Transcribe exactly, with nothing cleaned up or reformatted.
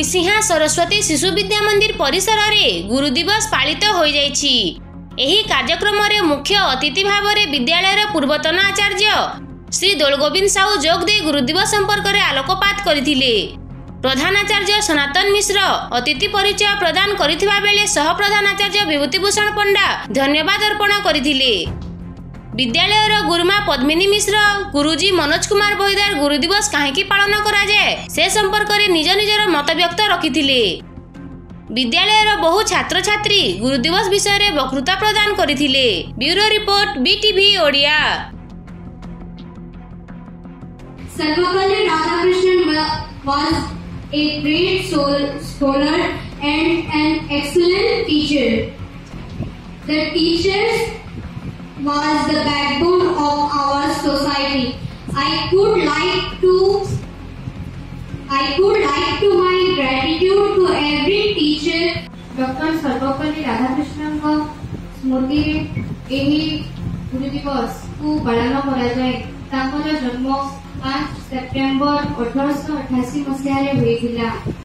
भुईसिंहा सरस्वती शिशु विद्या मंदिर परिसर में गुरु दिवस पालित हो जाइछि। एही कार्यक्रम रे मुख्य अतिथि भाव में विद्यालय पूर्वतन आचार्य श्री दोलगोविंद साहू जोग दे गुरु दिवस संपर्क में आलोकपात करथिले। प्रधानाचार्य सनातन मिश्र अतिथि परिचय प्रदान करिथिबा बेले सह प्रधानाचार्य विभूतिभूषण पंडा धन्यवाद अर्पण करथिले। विद्यालयर गुरुमा पद्मिनी मिश्र गुरुजी मनोज कुमार बहिदार गुरु दिवस काहेकि पालन करा जाए से संपर्क में निज निजर मत व्यक्त रखिथिले। विद्यालयर बहु छात्र छात्री गुरु दिवस विषय रे वक्तृता प्रदान करथिले। Bureau report BTV Odia. Sarvepalli Radhakrishnan was a great scholar and an excellent teacher. The teachers was the backbone of our society. I could like to I could like to my gratitude to every teacher. Doctor Sarvepalli Radhakrishnan को स्मृति एही गुरु दिवस को पालन करा जाए। तांकर जन्म पाँच सेप्टेम्बर अठारह सौ अठासी मसीह रे होइथिला।